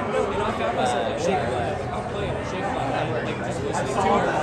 I found myself like shaking my head. Like, I'm playing, shaking my head, like just listening to it.